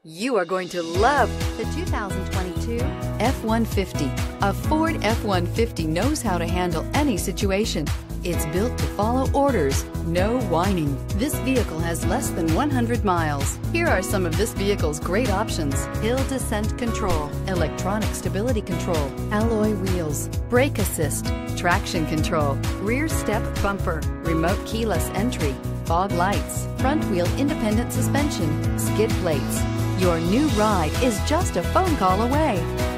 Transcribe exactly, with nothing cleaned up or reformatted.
You are going to love the two thousand twenty-two F one fifty. A Ford F one fifty knows how to handle any situation. It's built to follow orders, no whining. This vehicle has less than one hundred miles. Here are some of this vehicle's great options: hill descent control, electronic stability control, alloy wheels, brake assist, traction control, rear step bumper, remote keyless entry, fog lights, front wheel independent suspension, skid plates. Your new ride is just a phone call away.